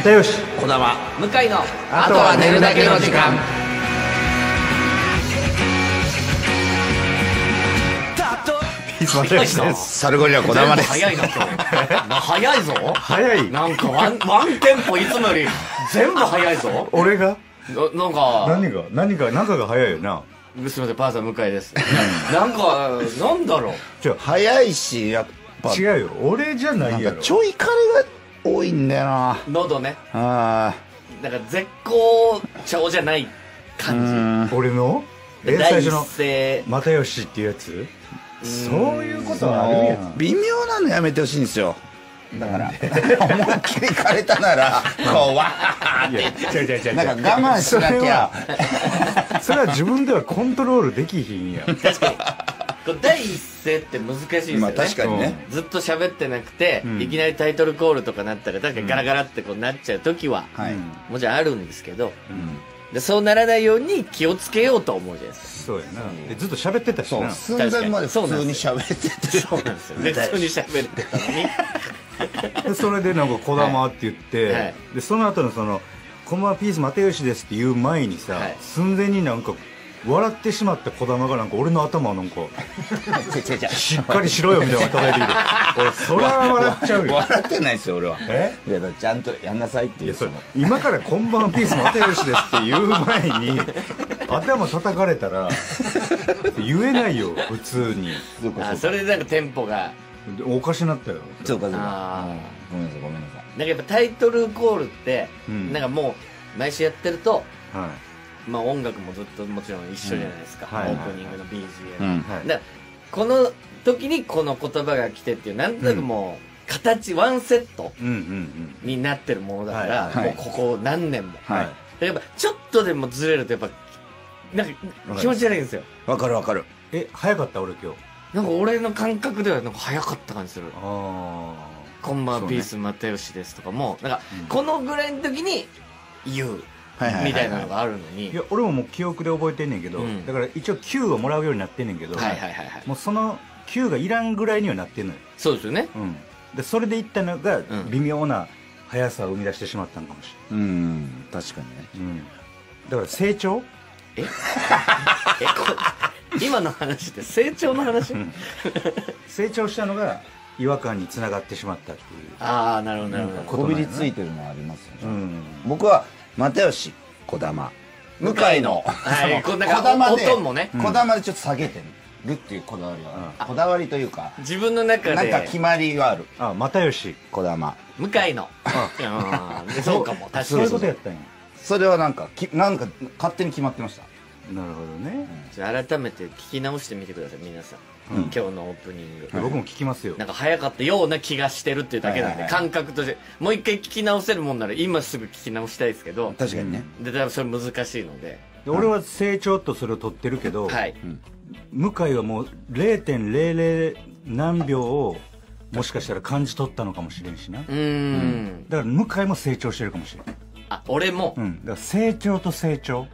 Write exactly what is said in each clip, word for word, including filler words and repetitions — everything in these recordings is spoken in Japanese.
又吉、 児玉、 向井のあとは寝るだけの時間。 ピース又吉です。 サルゴリラ児玉です。 早いな今日な早いぞ。 早い。 なんかワンワンテンポいつもより全部早いぞ。 俺がななんか何が何が中が早いよな。 すみません、パーさん向井ですなんかなんだろう、 ちょ早いし、やっぱ違うよ、俺じゃないやろ。 なんかちょいカレーが多いんだよな。 喉ね、 あなんか絶好調じゃない感俺のじ。 え第一最初の声又吉っていうやつ、そういうことはあるんやあ、微妙なのやめてほしいんですよ。だから思いっきり枯れたならこうわーいや違う違う違う、 なんか我慢しなきゃ。 それは自分ではコントロールできひんやん。 確かにこう第一声って難しいですよね。 まあ確かにね。 ずっと喋ってなくて、 んいきなりタイトルコールとかなったら確かにガラガラってこうなっちゃう時は、 はい。 もちろんあるんですけど、でそうならないように気をつけようと思うじゃないですか。 そうやな。でずっと喋ってたしそう、 な。 寸前まで普通に喋ってて。 そうなんですよ。で普通に喋ってたのにでそれでなんか児玉って言って、 はいでその後のその「こんばんはピース又吉です」って言う前にさ、 はい寸前になんか笑ってしまった児玉がなんか俺の頭をなんか違う違う違うしっかりしろよみたいなの叩いてきて俺それは笑っちゃうよ。 笑ってないですよ俺は。 えいやだからちゃんとやんなさいっていう。 いやそれ今から「こんばんはピース又吉です」って言う前に頭叩かれたら言えないよ普通に。 そうかあそれでなんかテンポがでおかしなったよ。 そうかそうか。 あうんごめんなさいごめんなさい。 なんかやっぱタイトルコールって、 うんなんかもう毎週やってると、 はまあ、音楽もずっともちろん一緒じゃないですか、 うんはいオープニングの ビージーエム、 うんい、はい、 だからこの時にこの言葉が来てっていうなんとなくもう形、ワンセットうんうんうんになってるものだから、 はいはいもうここ何年も、 はい。 でやっぱちょっとでもずれるとやっぱなんか気持ち悪いんですよ。 わかるわかる。 え早かった俺今日。 なんか俺の感覚ではなんか早かった感じする。 あこんばんそうねはピース又吉ですとかもなんかうんこのぐらいの時に言うはいはいはいはいみたいなのがあるのに、 いや俺ももう記憶で覚えてんねんけど、 うんだから一応 Q をもらうようになってんねんけど、 はいはいはいはい、 もうその Q がいらんぐらいにはなってんのよ、 そうですよね。 うん、でそれでいったのがん微妙な速さを生み出してしまったのかもしうん確かにね。 れない、うん、だから成長ええこ今の話って成長の話成長したのが違和感につながってしまったっていう、 ああなるほどなるほど、 うんこびりついてるのはありますよね。 うん、 僕は又吉児玉向井のはいこんな児玉で音もね児玉でちょっと下げてるっていうこだわりはこだわりというか自分の中なんかで決まりがある。 あ又吉児玉向井のうんでそうかも確かそういうに。 ことやったんや。 それはなんかきなんか勝手に決まってました。 なるほどね、 じゃあ改めて聞き直してみてください皆さん、 うん今日のオープニング、 僕も聞きますよ。 なんか早かったような気がしてるっていうだけなんで、 はいはいはい感覚としてもう一回聞き直せるもんなら今すぐ聞き直したいですけど、 確かにね。 で多分それ難しいので、 で俺は成長とそれを取ってるけど、 はい、 向井はもう れいてんれいれい 何秒をもしかしたら感じ取ったのかもしれんしな、 うーんだから向井も成長してるかもしれん、 あ俺も、 うん、だから成長と成長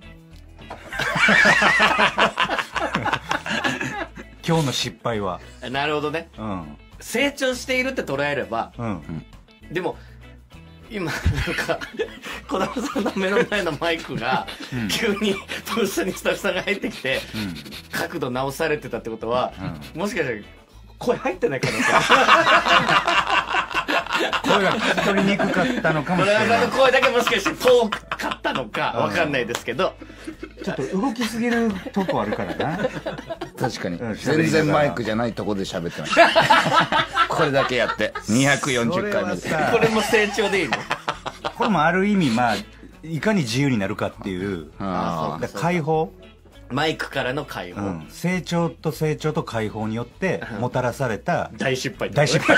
今日の失敗はなるほどね、 うん成長しているって捉えれば、 うんでも今なんか児玉さんの目の前のマイクが、急にブースにスタッフさんが入ってきて、角度直されてたってことは、もしかしたら声入ってない可能性声が聞き取りにくかったのかも児しれない玉さんの声だけもしかして遠かったのかわかんないですけど、 ちょっと動きすぎるとこあるからな確かにうん全然マイクじゃないとこで喋ってましたこれだけやってにひゃくよんじゅっかいめでそれはさこれも成長でいいの？ これもある意味まあいかに自由になるかっていうあだから解放、 マイクからの会話、 うん、成長と成長と解放によってもたらされた大失敗大失敗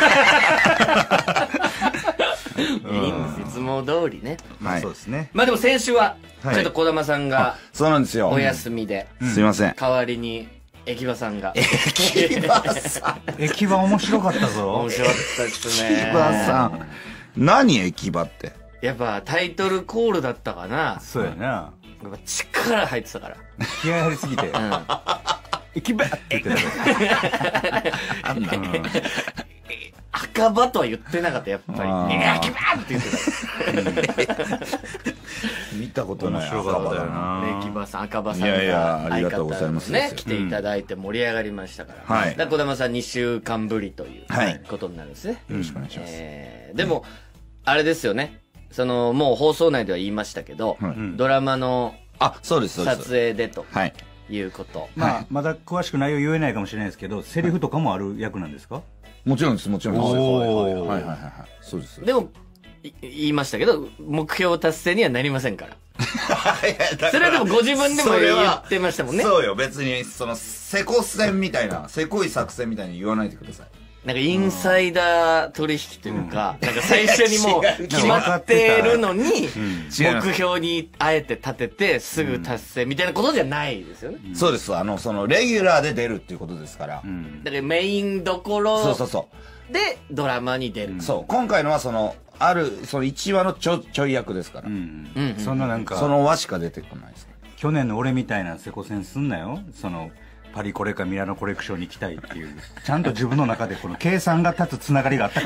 いいんですいつも通りね。 まあはいそうですね、 まあでも先週ははいちょっと児玉さんがそうなんですよ。 お休みで、 すいません。 代わりに駅場さんが木場さん。 駅場面白かったぞ面白かったですね。 木場さん。何駅場って。 やっぱタイトルコールだったかな。 そうやな、 やっぱ力入ってたから。 気合入りすぎてうん。 駅場って言ってたよあんな。 赤赤羽とは言ってなかった、やっぱり。 あーいや、キバーって言ってた。 見たことない面白かったよなね、木場さん、赤羽さんがいやいやありがとうございます相方ね、来ていただいて盛り上がりましたから。 はいだから児玉さんにしゅうかんぶりというはいことになるんですね。 よろしくお願いします。 えーでも、あれですよね。その、もう放送内では言いましたけど、 はいドラマのあ、そうです、そうです。 撮影でとはい。 いうこと。 まあまだ詳しく内容言えないかもしれないですけど、セリフとかもある役なんですか？ もちろんです、もちろんです。 おーはいはいはいはい。そうです。 でも、い言いましたけど、目標達成にはなりませんから。それはでもご自分でも言ってましたもんね。 そうよ、別に、その、せこ戦みたいな、せこい作戦みたいに言わないでください。 なんかインサイダー取引というか、なんか最初にもう違う決まってるのに、 違います目標にあえて立ててすぐ達成みたいなことじゃないですよね。 そうです。あの、その、レギュラーで出るっていうことですから。 うん。 だからメインどころそうそうそでドラマに出る。 う。そう。今回のは、その、ある、そのいちわのちょ、ちょい役ですから。 うんうんうんそんななんかその輪しか出てこないです。 去年の俺みたいなセコ戦すんなよ。そのパリコレかミラノコレクションに行きたいっていう、ちゃんと自分の中でこの計算が立つつながりがあった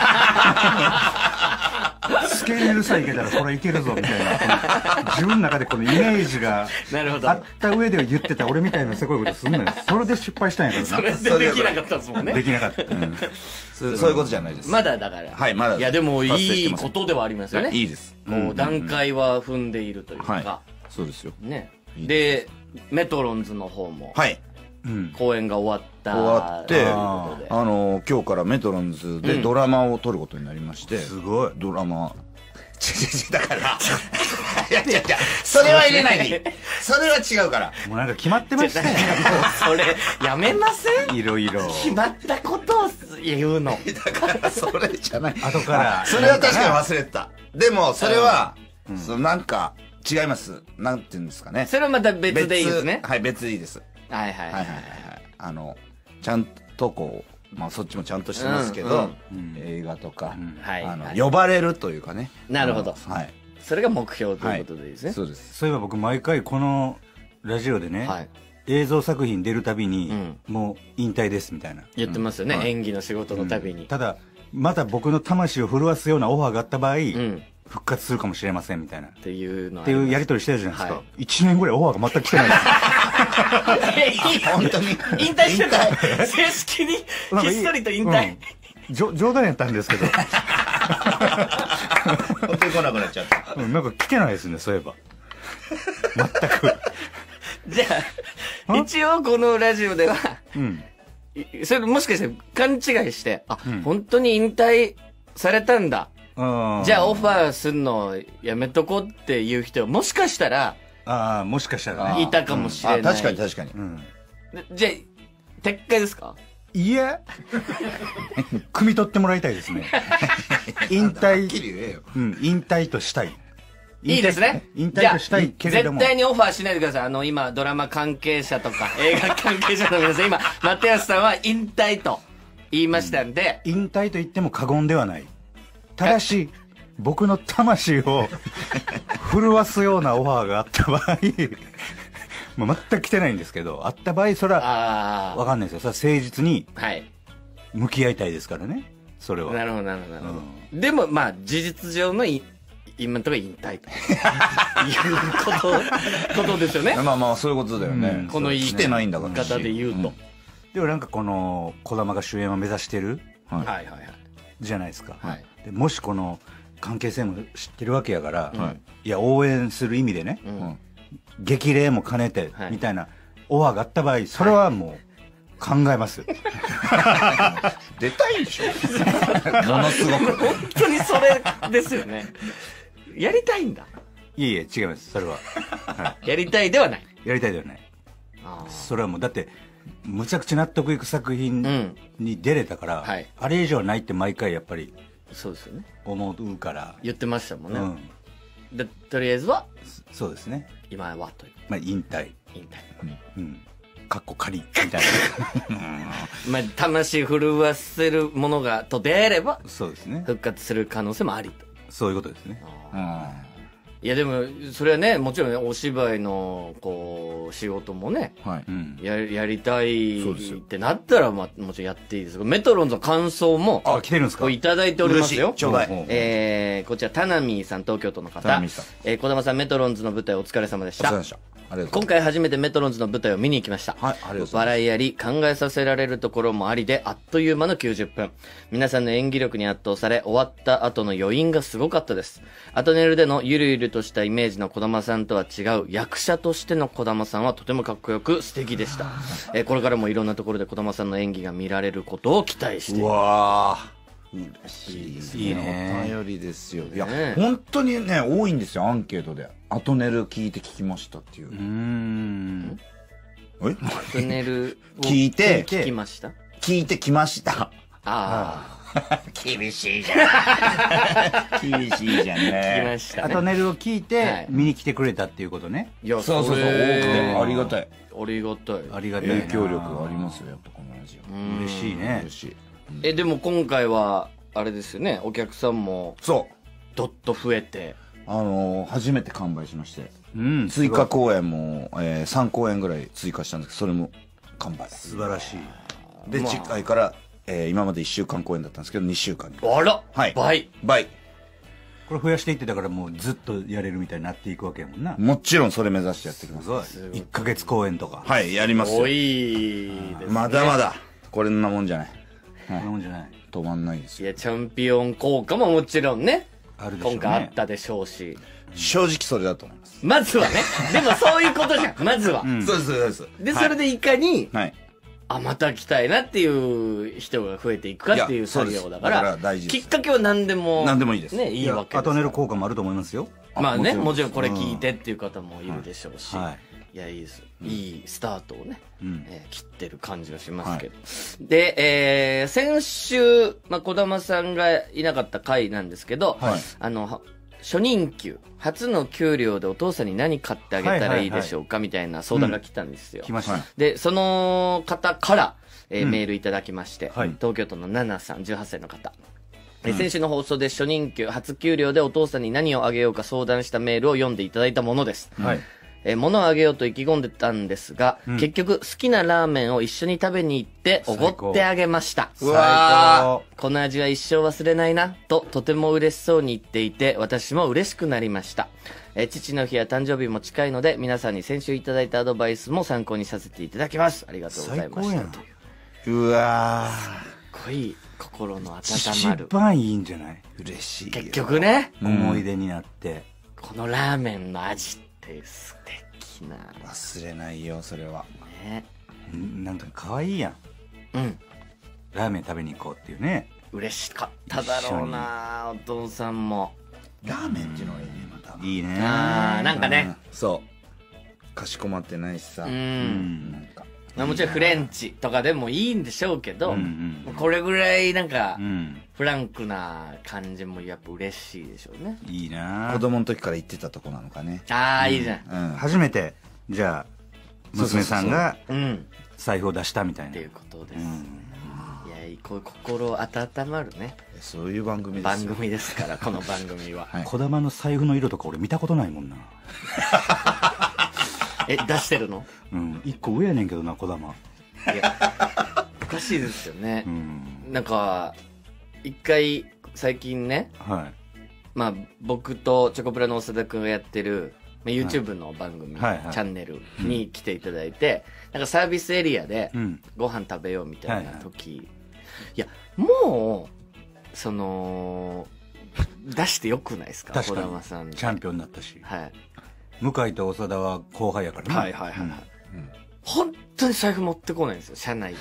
からスケールさえいけたらこれいけるぞみたいな、この自分の中でこのイメージがなるほどあった上で言ってた俺みたいなせこいことすんのよ。それで失敗したんやからそれな。 でできなかったですもんね。 できなかった、 そうそういうことじゃないです。 まだだから。 はいまだいやでも達成しいいてませんことではありますよね。 いいです。 こう段階は踏んでいるというか。 はい。そうですよ。 ね。 いいで、メトロンズの方もはい。 うん、 公演が終わった。 終わってということであの、今日からメトロンズでドラマを撮ることになりまして。 すごい。 ドラマ。ちちち、だから。いやいやいや、それは入れないでいい。それは違うから。 もうなんか決まってましたね。 それ、やめません？ いろいろ決まったことを言うの。 だから、それじゃない。 後からそれは確かに忘れてた。でも、それは、そのなんか、違います。なんて言うんですかね。 それはまた別でいいですね。 はい、別でいいです。 はいはいはいい。 ははいはいはい。あの、ちゃんとこう、まあそっちもちゃんとしてますけど、 うん映画とか、 はいあの、 はい呼ばれるというかね。 なるほどあのはい。 それが目標ということでいいですね。 そうです。 そういえば僕毎回このラジオでね、 はい。 映像作品出るたびに、 うんもう引退ですみたいな、 言ってますよね。 はい演技の仕事のたびに。 ただまた僕の魂を震わすようなオファーがあった場合、 うん。 復活するかもしれませんみたいなっっていうのはていうやり取りしてるじゃないですか、いちねんぐらいオファーが全く来てないです本当に。 引退してた。正式に、ひなんかいいっそりと引退。 うんじょ冗談やったんですけど、 本当に来なくなっちゃった。 うんなんか来てないですね、そういえば全くじゃあ、一応このラジオでは、 うんいそれもしかして勘違いして、あ、 うん本当に引退されたんだ。 あじゃあオファーすんのやめとこうっていう人はもしかしたらあーもしかしたらね、 いたかもしれない。 あ、確かに確かに。 うん、 でじゃあ、撤回ですか？ いや汲み取ってもらいたいですね引はっ退きり言えよ。 うん、引退としたい。 いいですね。 引退としたいけれども。 じゃあ絶対にオファーしないでください。あの、今、ドラマ関係者とか、映画関係者の皆さん、今、又吉さんは引退と言いましたんで、 引退と言っても過言ではない。ただし、僕の魂を震わすようなオファーがあった場合、もう全く来てないんですけど、あった場合、それは、 あわかんないですよ。それは誠実にあ、はい。 向き合いたいですからね。それは。 なるほど、なるほど、なるほど。でも、まあ、事実上のい、今のところ引退と。いうこと、ことですよね。 まあまあ、そういうことだよね。 うんこの言い来てないんだから。 方で言うと。 でもなんかこの、児玉が主演を目指してるはいはいはいはい。 じゃないですか。 はいでもしこの関係性も知ってるわけやから、、 はいや、応援する意味でね、 うんうん激励も兼ねてはいみたいなオファーがあった場合、それはもう考えますよ。 出たいんでしょものすごく。 本当にそれですよね。やりたいんだ。 いえいえ、違います。それは。はやりたいではない。 い。やりたいではない。 あそれはもう、だって、むちゃくちゃ納得いく作品うんに出れたから、 はいあれ以上ないって毎回やっぱりそうですよね。 思うから、 言ってましたもんね。 うん。 で、とりあえずは、 そうですね。 今はという。 まあ、引退。 引退。 うん。かっこ仮みたいまあ、魂震わせるものが、と出会えれば、 な。そうですね。 復活する可能性もありと。 そういうことですね。 うんいやでもそれはねもちろんねお芝居のこう仕事もね、 はい、 うん、 ややりたいってなったら、まあ、もちろんやっていいですけどメトロンズの感想もあ来てるんですかいただいておりますよ。 ちょうだい。 えー、こちらタナミーさん東京都の方。 タナミーさん、 えー、小玉さんメトロンズの舞台お疲れ様でした。 お疲れ様でした。 今回初めてメトロンズの舞台を見に行きました。 はい、ありがとうございます。 笑いあり考えさせられるところもありであっという間のきゅうじゅっぷん。皆さんの演技力に圧倒され終わった後の余韻がすごかったです。アトネルでのゆるゆるとしたイメージの児玉さんとは違う役者としての児玉さんはとてもかっこよく素敵でした。えー、これからもいろんなところで児玉さんの演技が見られることを期待しています。 うわー嬉しいですね。 いいね。 お便りですよ。いや、 ね、 本当にね多いんですよアンケートで。アトネル聞いて聞きましたっていう。うーん。 え？ アトネル聞いて聞きました。 聞いてきました。 ああ。 厳しいじゃん。厳しいじゃんね。 聞きましたね。 アトネルを聞いはてい見に来てくれたっていうことね。 いやそうそうそう。多くてありがたい。 ありがたい。 ありがたいな。 影響力ありますよやっぱこのラジオ。 嬉しいね。 嬉しい。 えでも今回はあれですよねお客さんもそうどっと増えて。 あのー、初めて完売しまして、 うん、 追加公演も、えー、さん公演ぐらい追加したんですけどそれも完売。 素晴らしい。 で、 まあ、 次回から、えー、今までいっしゅうかん公演だったんですけどにしゅうかんに。 あら、 はい、 倍倍。 これ増やしていってだからもうずっとやれるみたいになっていくわけやもんな。 もちろんそれ目指してやっていきます。 すごい。いっかげつ公演とか。 はいやりますよ。 多いですね。 まだまだこれんなもんじゃない。 そんなもんじゃない。 止まんないですよ。 いやチャンピオン効果ももちろんねあるでしょうね。 今回あったでしょうし。 正直それだと思います。 まずはね。でもそういうことじゃん。まずは。 うん、 そうですそうです。 で、それでいかに、 はい、 あ、また来たいなっていう人が増えていくかっていう作業だから、 だから大事です。 きっかけは何でも、 何でもいいです。 ね、いいわけです。 アトネル効果もあると思いますよ。 まあね、もちろんこれ聞いてっていう方もいるでしょうし。 はい。 いや、いいです。いいスタートをね、 うんえー、切ってる感じがしますけど。はい、で、えー、先週、まあ、児玉さんがいなかった回なんですけど、はい、あの、初任給、初の給料でお父さんに何買ってあげたらいいでしょうかみたいな相談が来たんですよ。 うん、来ました。 で、その方から、えーうん、メールいただきまして、 はい、 東京都のナナさん、じゅうはっさいの方。うん、先週の放送で初任給、初給料でお父さんに何をあげようか相談したメールを読んでいただいたものです。はい。えー、物をあげようと意気込んでたんですが、うん、結局好きなラーメンを一緒に食べに行っておごってあげました。 うわー、この味は一生忘れないなととても嬉しそうに言っていて私も嬉しくなりました。えー、父の日や誕生日も近いので皆さんに先週いただいたアドバイスも参考にさせていただきます。ありがとうございました。という。 うわー、 すっごい心の温まる。 一番いいんじゃない？ 嬉しい。 結局ね、 うん、思い出になって、 このラーメンの味って素敵な。 忘れないよそれはね。 なんか可愛いやん。 うん。 ラーメン食べに行こうっていうね。 嬉しかっただろうなお父さんも。 ラーメンっていうのがいいねまた。 いいね。 あー、なんかね、 うん、そうかしこまってないしさ。 うん。なんかまあ、もちろんフレンチとかでもいいんでしょうけど、 うんうん、 これぐらいなんか、 うん、 フランクな感じもやっぱ嬉しいでしょうね。 いいな。 子供の時から言ってたとこなのかね。 ああ、うん、いいじゃん、 うん。初めてじゃあ娘さんが財布を出したみたいな。 っていうことです。うん、いや、こういう心温まるね。 そういう番組です番組ですからこの番組は。 児玉の財布の色とか俺見たことないもんな。 え、出してるの？ うん、一個上やねんけどな、児玉。 いや、おかしいですよね。 うん、なんか、一回、最近ね、 はい。 まあ、僕とチョコプラの長田くんがやってる、まあ、YouTube の番組、 はいはいはい、 チャンネルに来ていただいて、うん、なんかサービスエリアで、ご飯食べようみたいな時、はいはい、いや、もう、その、出してよくないですか？児玉さん。 チャンピオンになったし。 はい。 向井と長田は後輩やからね。 はいはいはい、はい、うん、本当に財布持ってこないんですよ車内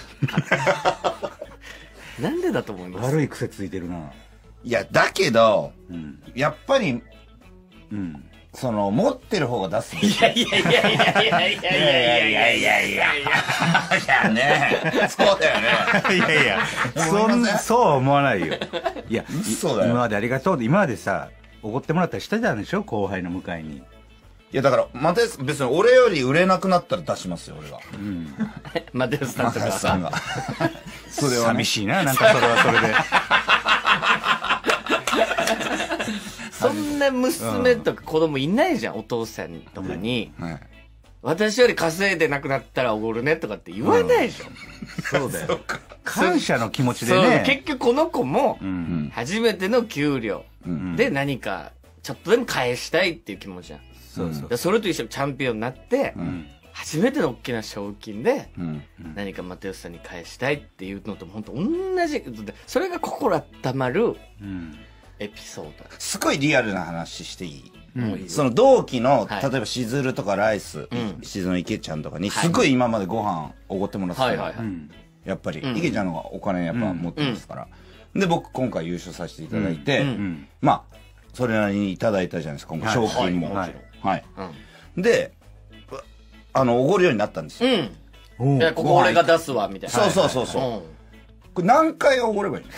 からなんでだと思います？ 悪い癖ついてるな。 いやだけど、 うん、 やっぱり、 うん、 その持ってる方が出す。 いやいやいやいやいやいやいやいやいやいやいやいやいやね、そうだよね。 いやいや、そんそうは思わないよ。いや、 嘘だよ。 今までありがとうって、今までさおごってもらったりしてたんでしょ、後輩の向井に。 いやだからまた別に俺より売れなくなったら出しますよ俺が。 うん。 マテウスさんとかさんが。 それは寂しいな、なんかそれはそれで。 そんんな娘とか子供いないじゃん、お父さんとかに。 はい。 私より稼いでなくなったらおごるねとかって言わないでしょ。 そうだよ。感謝の気持ちでそう、 ね。 結局この子もう、ん。 初めての給料うん。 で何か、ちょっとでも返したいっていう気持ちじゃん。 そうそう。 でそれと一緒にチャンピオンになって、 うん。 初めての大きな賞金で、 うん。 何か又吉さんに返したいっていうのと本当同じ。それが心温まるうん。 エピソード。 すごいリアルな話していい？ もういいよその同期の、 はい例えばしずるとかライス、 うんしずるの池ちゃんとかに、 はいすごい今までご飯おごってもらってたのはいはいはい。 うん。 やっぱり、 うん池ちゃんの方がお金やっぱ持ってますから。で、僕今回優勝させていただいて、 うんうん。 まあ、それなりにいただいたじゃないですか、今回賞金も。 はいはい。 うん。 で、あの、おごるようになったんですよ。 うん。 おういや、ここ俺が出すわ、みたいな。 そうそうそうそう。 うん。 これ何回おごればいいの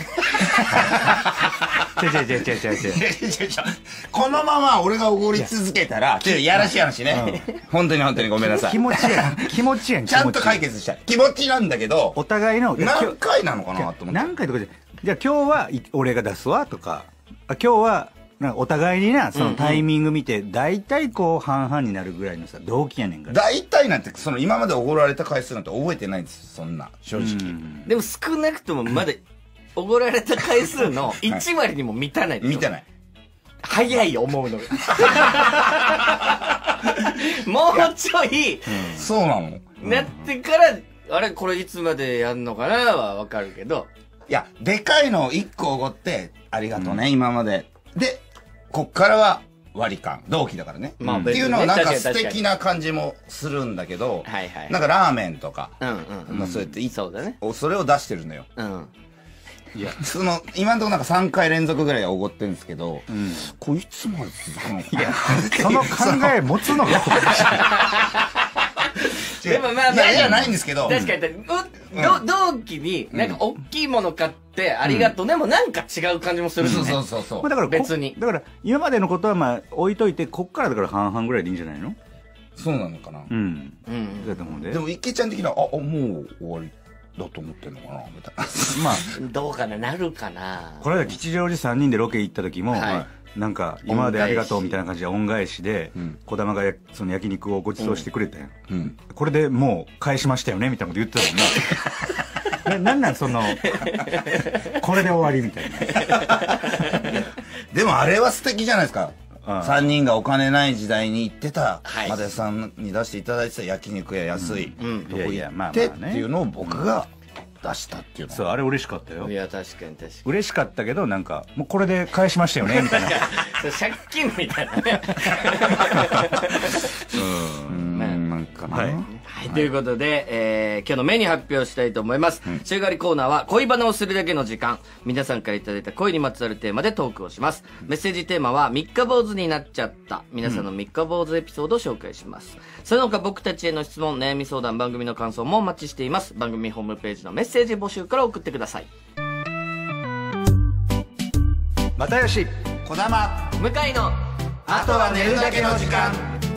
違う違う違う違う違う。 このまま俺がおごり続けたら、ちょっとやらしい話ね。本当に本当にごめんなさい。 気持ちやん。気持ちやん。 ちゃんと解決。 決したい。気持ちなんだけど、 お互いの。 何回なのかなと思って。 何回とかじゃ、じゃあ今日はい俺が出すわとか、あ今日は、なんかお互いにな、そのタイミング見て、大体こう半々になるぐらいのさ、同期やねんから。 大体なんて、その今までおごられた回数なんて覚えてないんですよ、そんな、正う直。 んでも少なくともまだ、おごられた回数のいち割にも満たないでしょ。 見てない。 早い思うのが。もうちょい、 そうなの？ なってから、あれ、これいつまでやんのかなはわかるけど、 いや、でかいのをいっこおごって、ありがとうね、今まで。で、こっからは割り勘。同期だからね。 まあっていうのはなんか素別にね確かに確かに敵な感じもするんだけど、 はいはい。 なんかラーメンとか、 うんうんうん。 まあそうやっていそうだね。 それを出してるのよ。 うん。 いや、 その、今のところなんかさんかい連続ぐらいおごってるんですけど、 うん。 これいつまで続くのかな。いや、 その考え持つのが、 でもまあまあ、 いやいやないんですけど。 確かに、うど同期になんか大きいもの買ってありがとうねもなんか違う感じもするしそうね。 そうそうそう。 まあだからこ別にだから今までのことはまあ置いといて、こっからだから半々ぐらいでいいんじゃないの？ そうなのかな。 うん。 うん。 だと思うんで。 でも池ちゃん的には、あ、あもう終わりだと思ってんのかなみたいな。 まあ、 どうかな、なるかな。 この間吉祥寺さんにんでロケ行った時も、 はいなんか今までありがとうみたいな感じで恩返しでうん児玉がやその焼肉をご馳走してくれたやん、 うん。 これでもう返しましたよねみたいなこと言ってたもんなななんなんそのこれで終わりみたいな。 でもあれは素敵じゃないですか。 ああさんにんがお金ない時代に行ってた、 はい又吉さんに出していただいてた焼肉屋安いうんとこいやいやまあ行ってっまあねていうのを僕が出したっていうのそうあれ嬉しかったよいや、確かに確かに。 嬉しかったけどなんかもうこれで返しましたよねみたいなそれ借金みたいなね。 うんなんかな、 はいはい、ということで、えー今日のメニュー発表したいと思います。週替わりコーナーは恋バナをするだけの時間。皆さんからいただいた恋にまつわるテーマでトークをします。メッセージテーマは三日坊主になっちゃった。皆さんの三日坊主エピソードを紹介します。その他僕たちへの質問、悩み相談、番組の感想もお待ちしています。番組ホームページのメッセージ募集から送ってください。 又吉児玉向井のあとは寝るだけの時間。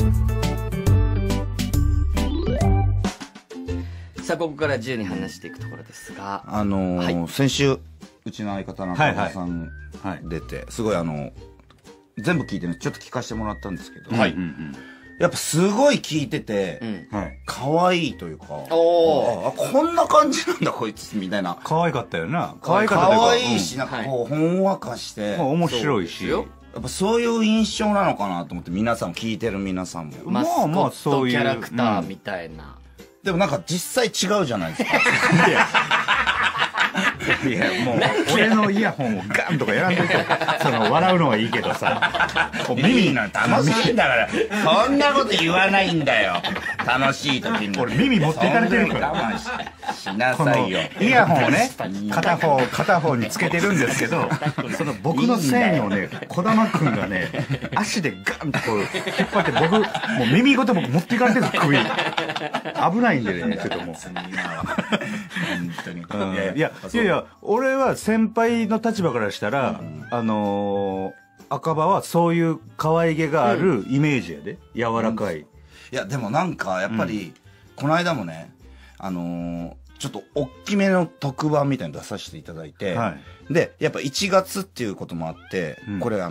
さあ、ここから自由に話していくところですが、 あのーは先週うちの相方の中村さんはい出て、すごいあの全部聞いてねちょっと聞かせてもらったんですけど、 はいうんうんやっぱすごい聞いてて、 うん。 はい可愛いというか、 おー。 ああこんな感じなんだこいつみたいな。 可愛かったよな可愛かったというか可愛いし、なんかこう、ほんわかして、 うんまあ面白いしそうですよやっぱそういう印象なのかなと思って皆さん聞いてる皆さんも。 まあまあそういうマスコットキャラクターみたいな。 でもなんか実際違うじゃないですか。 いやもう俺のイヤホンをガンとかやらんといてその笑うのはいいけどさ耳の楽しいんだから、そんなこと言わないんだよ。楽しい時に。 俺耳持っていかれてるからそんなに我慢してしなこのさいよ。 イヤホンをね片方片方につけてるんですけどその僕の線をね児玉くんがね足でガンとこう引っ張って僕もう耳ごと僕持っていかれてるんです首危ないんでねちょっともう。 今は本当に。 うんいやいやいや俺は先輩の立場からしたら、あのー赤羽はそういう可愛げがあるイメージやで、柔らかい、 いやでもなんかやっぱり、この間もねあのーちょっと大きめの特番みたいなの出させていただいて、 はでやっぱいちがつっていうこともあって、 うんこれあの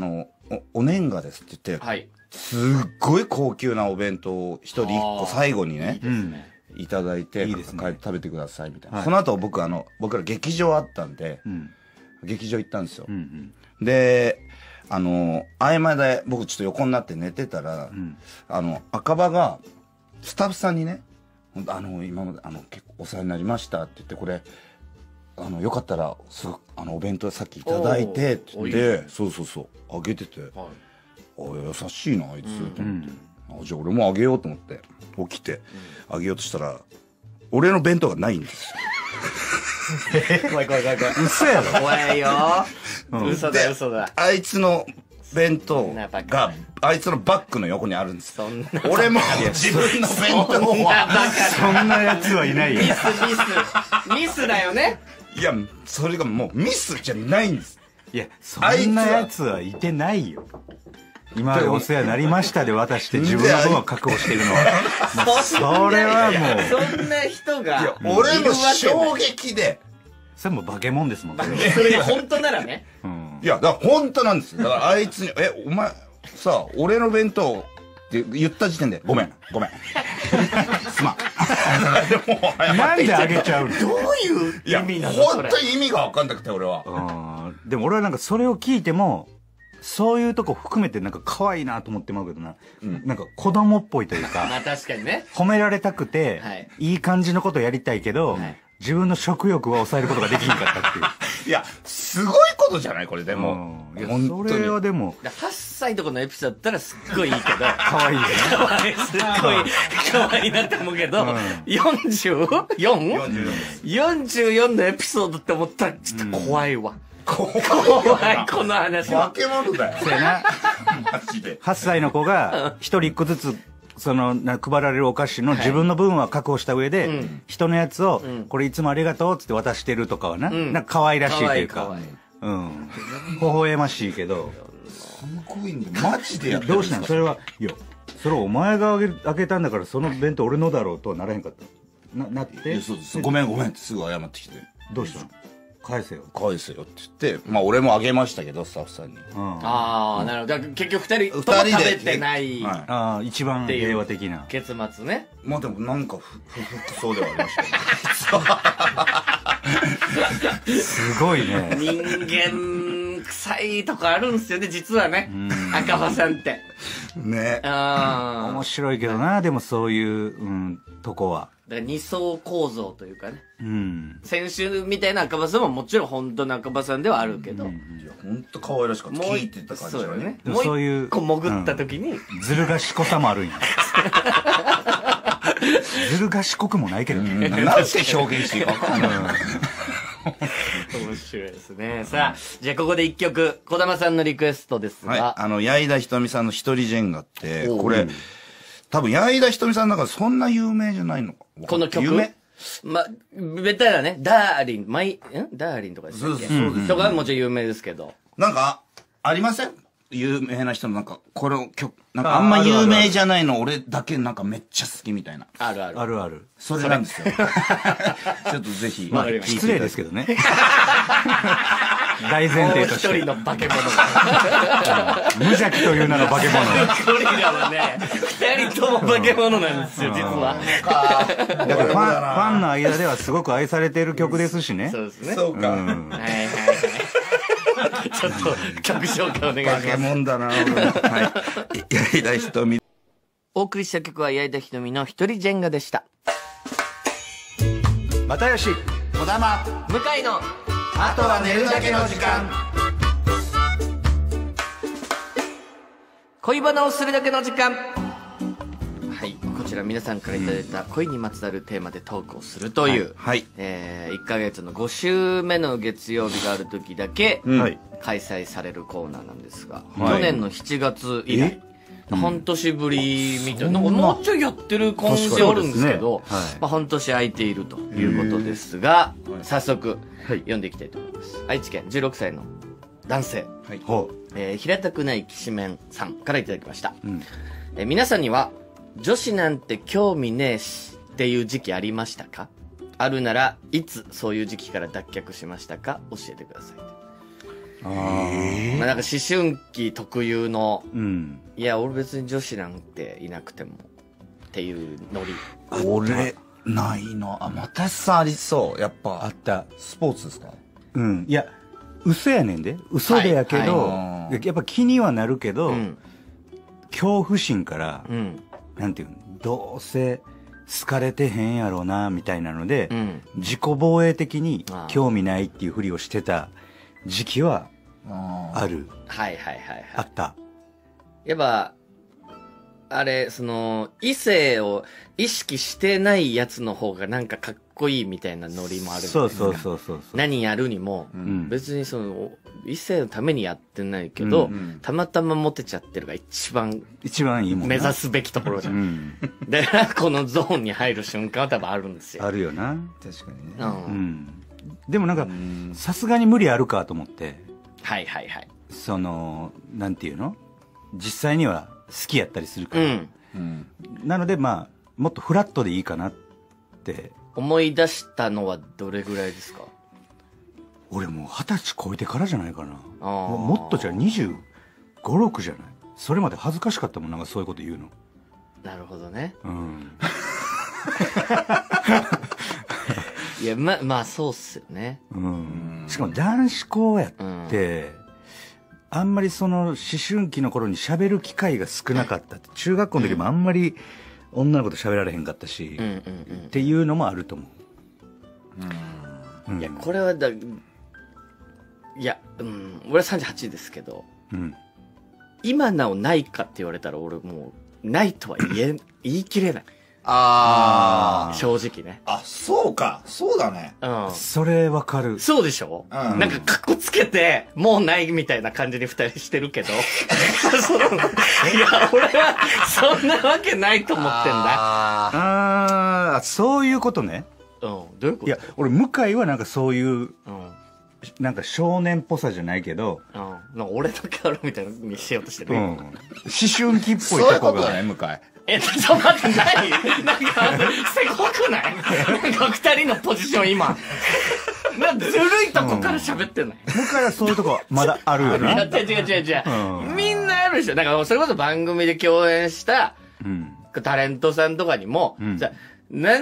お、お年賀ですって言って、 はい。 すっごい高級なお弁当を一人一個最後にね、 いいですね。 いただいて、 いいですね帰って食べてくださいみたいな。 はいその後僕あの、僕ら劇場あったんで、 うん。 劇場行ったんですよ。 うんで、あの、合間で僕ちょっと横になって寝てたら、 うん。うん。 あの、赤羽が、スタッフさんにね、あの、今まで、あの、結構お世話になりましたって言って、これ、あの、よかったら、すごく、あの、お弁当さっきいただいて、って言っおーて、そうそうそう、あげてて、 はい。 あ、優しいな、あいつ、と思って、 うんあ、じゃあ俺もあげようと思って、起きて、あげようとしたら、俺の弁当がないんですよ。 怖い怖い怖い怖い。 嘘やろ。 怖いよ。 うん嘘だ嘘だ。 あいつの弁当そんなバカが、あいつのバッグの横にあるんです。 そんな。 俺も自分の弁当そんなは、 バカそんなやつはいないよ。 ミスミス。ミスだよね。 いや、それがもうミスじゃないんです。 いや、そんなやつはいてないよ。今までお世話になりましたで渡して自分の分は確保してるのは。もうそれはもう、 そんな人が。 いや、 い俺のるわけない衝撃で、 それも化け物ですもん、それはそれが本当ならね。 うん。 いや、だから本当なんですよ。だからあいつに、え、お前、さ、俺の弁当って言った時点で、ごめん、ごめん。すまん。でもなんであげちゃうのどういういや、 意味なのそれ。 本当に意味が分かんなくて、俺は。 うん。でも俺はなんかそれを聞いても、そういうとこ含めてなんか可愛いなと思ってまうけどな。 うんなんか子供っぽいというまか、 あ確かにね。 褒められたくて、 はいいい感じのことやりたいけど、 はい自分の食欲は抑えることができなかったっていう。 いや、すごいことじゃないこれ、でも。 うんいや本当に。 それはでも、 はっさいとこのエピソードだったらすっごいいいけど。 可愛いよね。 可愛いすっごい可愛いなって思うけど、 うんよんじゅうよん? よんじゅうよんです。 よんじゅうよんのエピソードって思ったらちょっと怖いわ。 怖怖い、この話は。 化け物だよ。 そうやな。 マジで。 はっさいの子が、一人一個ずつ、その、な配られるお菓子の自分の分は確保した上で、 うん人のやつを、 うんこれいつもありがとうっつって渡してるとかはな、 んなんか可愛らしいというか可愛い、 うん。微笑ましいけど、 すごいんだよ。マジでやってるどうしたのそれは、いや、それお前があげあげたんだからその弁当俺のだろうとはならへんかった。な、なっていや、そうです。ごめんごめんってすぐ謝ってきて。 どうしたの返せよ。 返せよって言って、まあ俺もあげましたけど、スタッフさんに。 うん。あああ、なるほど。だから結局二人とも食べてないはい。 あ、一番っていう平和的な。 結末ね。 まあでもなんか不不服そうではありましたけど。 すごいね。 人間臭いとこあるんすよね、実はね。赤羽さんって。 ね。 ああ。 面白いけどな、でもそういう、うん、とこは。 だから二層構造というかね。 うん。 先週みたいな赤羽さんももちろん本当の赤羽さんではあるけど、 いや、ほんと可愛らしかった。 もう聞いてた感じがねそうよね。。 でももうそういう一個潜った時に、 ずる賢さもあるんや。ずる賢くもないけどね。 うんなんて表現していいか分かんない。 面白いですね。さあ、じゃあここで一曲、小玉さんのリクエストですが、 はい。あの、矢井田ひとみさんの一人ジェンガって、 おうこれ、多分矢井田ひとみさんの中でそんな有名じゃないのか。 この曲有名ま、ベタらね、ダーリン、マイ、んダーリンとかでしたっけそうですそうですとかはもちろん有名ですけど。 なんか、ありません有名な人のなんか、これを曲、なんかああんまあるある有名じゃないの俺だけなんかめっちゃ好きみたいな。 あるある。 あるある。 それなんですよ。ちょっとぜひ。 まあわかりました失礼ですけどね。大前もう提として。 一人の化け物が。 無邪気という名の化け物。 ゴリラはね、二人とも化け物なんですよ、実は。 だからファン、ファンの間ではすごく愛されている曲ですしね。 そうですね。 そうか。 うんはいはいはい。ちょっと曲紹介お願い化けします。 物だな、俺も。はい。矢井田ひとみ。 お送りした曲は矢井田ひとみの一人ジェンガでした。 又吉、 小玉、 向井のあとは寝るだけの時間。 恋バナをするだけの時間。はい、こちら皆さんからいただいた恋にまつわるテーマでトークをするという、 はい。 えー、いっかげつのご週目の月曜日がある時だけうんはい。 開催されるコーナーなんですが、 はい去年のしちがつ以来、半年ぶりみたいな、 そんななんかもうちょいやってる感じあるんですけど、 確かにそうですねはいまあ、半年空いているということですが、早速、 はい読んでいきたいと思います。愛知県じゅうろくさいの男性、 はい。 ほえー平たくないきしめんさんからいただきました。 う。うん。 えー皆さんには、女子なんて興味ねえしっていう時期ありましたか？あるならいつそういう時期から脱却しましたか？教えてください。 ああ。 まあなんか思春期特有の、 うん。 いや、俺別に女子なんていなくても、っていうノリ。 俺、ないな。あ、またさありそう。やっぱ。 あった。 スポーツですか？ うん。いや、嘘やねんで。嘘でやけど、 はいはい、 やっぱ気にはなるけど、 うん、 恐怖心から、 うん、 なんていうの、どうせ好かれてへんやろうな、みたいなので、 うん、 自己防衛的に興味ないっていうふりをしてた時期はある。 はいはいはいはい。 あった。 やっぱ、あれ、その、異性を意識してないやつの方がなんかかっこいいみたいなノリもあるじゃそうないですか。 そうそうそうそう。 何やるにも、 うん、 別にその、異性のためにやってないけど、 うんうん、 たまたまモテちゃってるが一番、 一番いいもんな。 目指すべきところじゃん。 うん、 だから、このゾーンに入る瞬間は多分あるんですよ。 あるよな。 確かにね。 うん。 うん。でもなんか、さすがに無理あるかと思って。 はいはいはい。 その、なんていうの？実際には好きやったりするから。 うんうん、 なのでまあ、もっとフラットでいいかなって。 思い出したのはどれぐらいですか？ 俺もう二十歳超えてからじゃないかな。 あももっとじゃあにじゅうご、ろくじゃない？それまで恥ずかしかったもん、なんかそういうこと言うの。 なるほどね。 うん。 いや、ま、まあそうっすよね。 うん。しかも男子校やって、うん、あんまりその思春期の頃に喋る機会が少なかったって。中学校の時もあんまり女の子と喋られへんかったし、 うんうんうん、 っていうのもあると思う。 うん、いや、これはだ、いや、うん、俺はさんじゅうはちですけど、うん、今なおないかって言われたら俺もう、ないとは言え、言い切れない。 ああ。 正直ね。 あ、そうか。そうだね。 うん。 それわかる。 そうでしょ、うん、なんかカッコつけて、もうないみたいな感じに二人してるけど。そのいや、俺はそんなわけないと思ってんだ。 ああ、そういうことね。 うん。どういうこと？ いや、俺、向井はなんかそういう、うん、なんか少年っぽさじゃないけど、 うん。なんか俺だけあるみたいにしようとしてる。うん。思春期っぽいとこが。 そういうことだね、向井。 え、ちょっと待って、何なんか、せこくないなんか二人のポジション今。なんずるいとこから喋ってない、 うん、向井はそういうとこまだあるよな。 いや、違う違う違う違う、うん。みんなあるでしょ。だからそれこそ番組で共演した、うん、タレントさんとかにも、うん、じゃなん、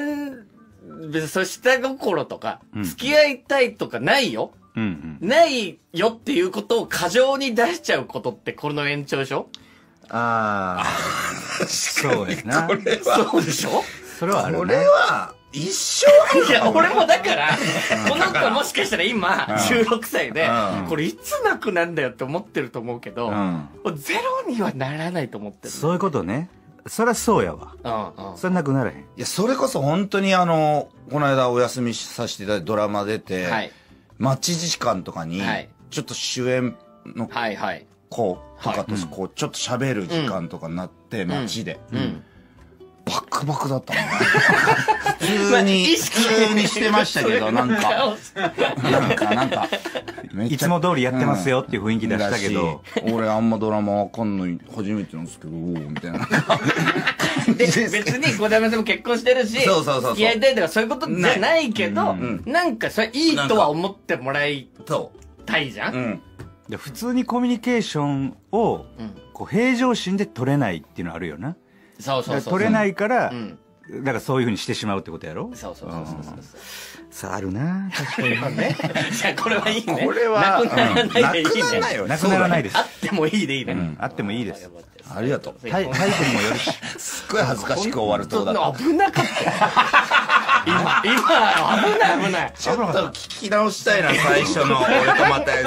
別にそう下心とか、うん、付き合いたいとかないよ。うんうん、ないよっていうことを過剰に出しちゃうことってこの延長でしょ？ ああ、そうやな。 これは。 そうでしょ？ それはあるな。 これは、一生いや、俺もだから、この子もしかしたら今、じゅうろくさいで、これいつなくなんだよって思ってると思うけど、ゼロにはならないと思ってる。 そういうことね。そりゃそうやわ。うんうん。それなくならへん。いや、それこそ本当にあの、この間お休みさせていただいてドラマ出て、はい、待ち時間とかに、はい、ちょっと主演の子とかとこう、ちょっと喋る時間とかになって、街で。うんうんバクバクだったもんね。普通に、普通にしてましたけど、なんか、なんか、なんか、 いつも通りやってますよっていう雰囲気出したけど、 俺あんまドラマわかんない、初めてなんですけど、おー、みたいな。 で、別に小玉さんも結婚してるし、 そうそうそう。 付き合いたいとかそういうことじゃないけど、なんかそれいいとは思ってもらいたいじゃん。 で普通にコミュニケーションを、こう平常心で取れないっていうのあるよな。 そうそうそう。 取れないから、うん、だからそういうふうにしてしまうってことやろ？ そうそうそうそうそう。 さあ、あるな確かにね。じゃあこれはいいね。 これは、 なくならないでいいね。 なくならないよ。 なくならないです。 あってもいいでいいね。 あってもいいです。 ありがとう。 タイトルもよるし。 すっごい恥ずかしく終わるとこだった。 危なかった。今、今、危ない危ない。 ちょっと聞き直したいな、最初の俺とまたや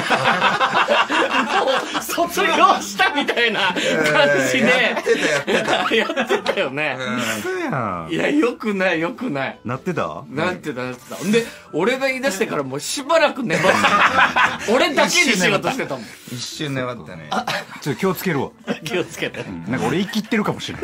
つさ。もう、卒業したみたいな感じで。 やってた、やってた。 やってたよね。 そうやん。 いや、よくない、よくない。 なってたなってた、なってた。で、俺が言い出してからもうしばらく粘ってた。俺だけに仕事してたもん。 一瞬粘ったね。 ちょっと気をつけるわ。 気をつけて。 なんか俺生きってるかもしれない。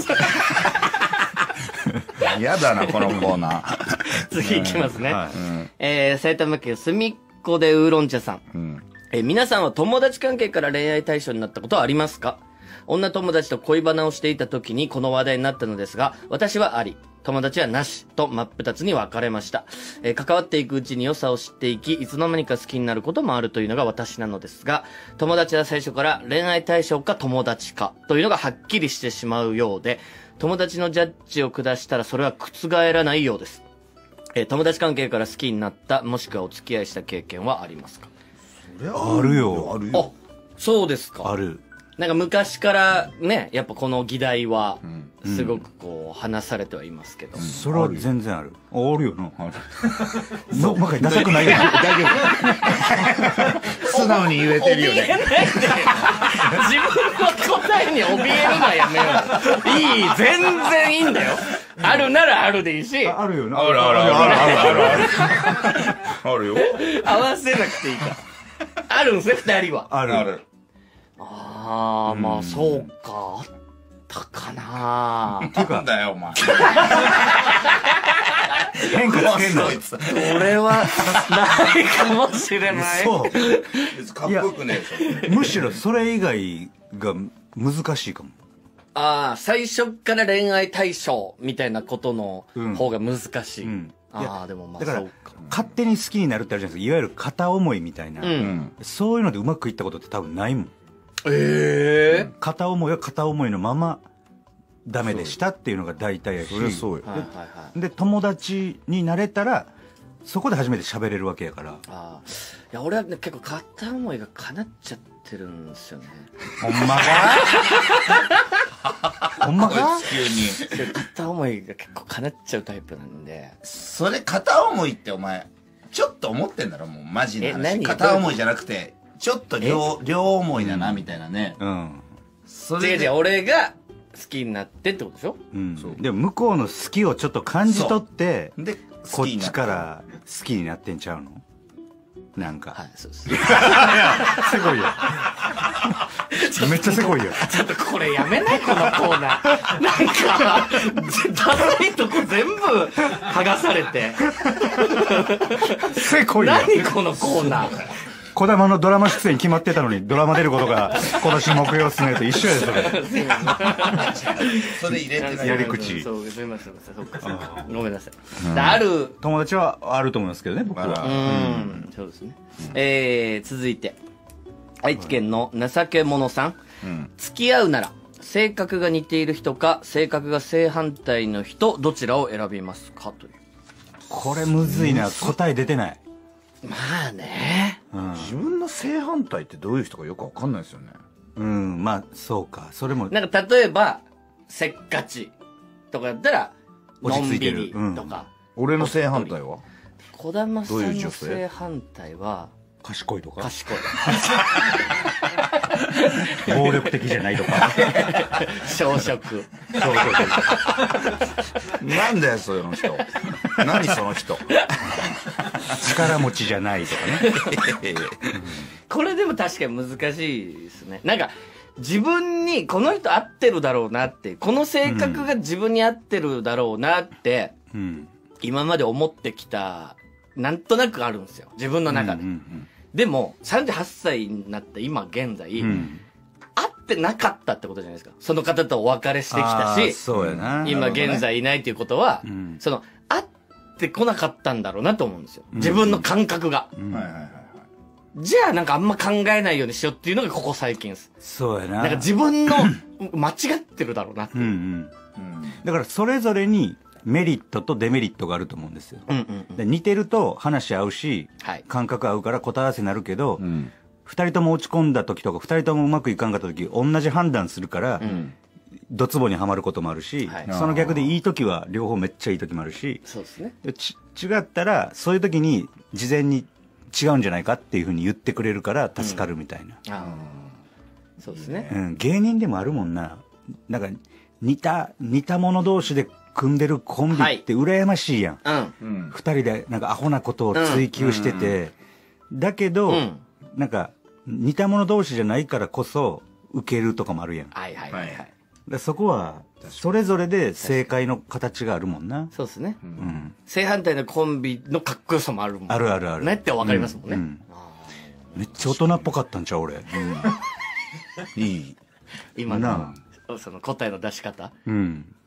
嫌だな、このコーナー。 次いきますね。はいうん、えー、埼玉県隅っこでウーロン茶さん。うん、えー、皆さんは友達関係から恋愛対象になったことはありますか？女友達と恋バナをしていた時にこの話題になったのですが、私はあり。 友達はなしと真っ二つに分かれました。えー、関わっていくうちに良さを知っていき、いつの間にか好きになることもあるというのが私なのですが、友達は最初から恋愛対象か友達かというのがはっきりしてしまうようで、友達のジャッジを下したらそれは覆らないようです。えー、友達関係から好きになった、もしくはお付き合いした経験はありますか？ あるよ。 あるよ。 あ、そうですか。 ある。 なんか昔からね、やっぱこの議題は、すごくこう、話されてはいますけど。 それは全然ある。あるよな。ある。の、まかダサくないよな。大丈夫。素直に言えてるよね。 怯えないで。自分の答えに怯えるのはやめよう。いい、全然いいんだよ。あるならあるでいいし。 あるよな。 あるあるあるあるあるある。あるよ。 合わせなくていいから。あるんすね、二人は。 ある。ある。 ああ、まあ、そうか。あったかな。 なんだよ、お前。 変化つけんの。 俺は、ないかもしれない。 そう。 かっこよくねえむしろそれ以外が難しいかも。 ああ、最初から恋愛対象みたいなことの方が難しい。うん、ああ、でもまあ、 だから、勝手に好きになるってあるじゃないですか。いわゆる片思いみたいな。うん、そういうのでうまくいったことって多分ないもん。 ええー、 片思いは片思いのままダメでしたっていうのが大体やし、 それそうよ。 で友達になれたらそこで初めて喋れるわけやから。 ああ、いや俺はね結構片思いが叶っちゃってるんですよね。 ほんまか？ほんまか？ 急に片思いが結構叶っちゃうタイプなんで。 それ片思いってお前ちょっと思ってんだろ、もうマジな話。片思いじゃなくてちょっと両両思いだなみたいなね。うん。 それで俺が好きになってってことでしょ。 うん。でも向こうの好きをちょっと感じ取ってでこっちから好きになってんちゃうの？なんか。 はい、そうです。 せこいよ。めっちゃせこいよ。 ちょっとこれやめないこのコーナー。なんか、ダサいとこ全部剥がされて。 せこいよ。 何このコーナー。 児玉のドラマ出演決まってたのにドラマ出ることが今年木曜すねと一緒やでそれ。 それ入れてないやり口。 そうすみません、そうかそうか。ごめんなさい。ある友達はあると思いますけどね僕は。 うん、そうですね。えー、続いて愛知県の情け者さん。付き合うなら性格が似ている人か性格が正反対の人どちらを選びますかという。 これむずいな、答え出てない。 まあね、 うん、自分の正反対ってどういう人かよくわかんないですよね。 うん、まあそうか、それもなんか例えばせっかちとかだったらのんびりとか、うん、 俺の正反対は児玉さんの正反対は賢いとか賢い暴力的じゃないとか小食なんだよその人何その人力持ちじゃないとかねこれでも確かに難しいですね。なんか自分にこの人合ってるだろうなってこの性格が自分に合ってるだろうなって、うん、今まで思ってきたなんとなくあるんですよ自分の中で、うんうんうん、でもさんじゅうはっさいになった今現在、うん、合ってなかったってことじゃないですか。その方とお別れしてきたしそうやな今現在いないということは、うん、その合ってこなかったんだろうなと思うんですよ自分の感覚が、うんうんはいはいはい、じゃあなんかあんま考えないようにしようっていうのがここ最近です。 そうやな。 なんか自分の間違ってるだろうなっていう、うんうん、 だからそれぞれにメリットとデメリットがあると思うんですよ、うんうんうん、で似てると話合うし、はい、感覚合うから答え合わせになるけど、うん、ふたりとも落ち込んだ時とかふたりともうまくいかんかった時同じ判断するから、うん、ドツボにはまることもあるし、はい、その逆でいい時は両方めっちゃいい時もあるしそうですね。 でち違ったらそういう時に事前に違うんじゃないかっていうふうに言ってくれるから助かるみたいな、うん、あそうですね、 うん、芸人でもあるもんな。なんか似た似た者同士で組んでるコンビって羨ましいやん、はいうん、ふたりでなんかアホなことを追求してて、うん、だけど、うん、なんか似た者同士じゃないからこそ受けるとかもあるやん。 はいはいはい、はい、 でそこはそれぞれで正解の形があるもんな。 そうですね、うん、正反対のコンビのかっこよさもあるもんあるあるあるねって分かりますもんね、うんうん、 めっちゃ大人っぽかったんちゃう俺、うん、いい今のその答えの出し方、 うん、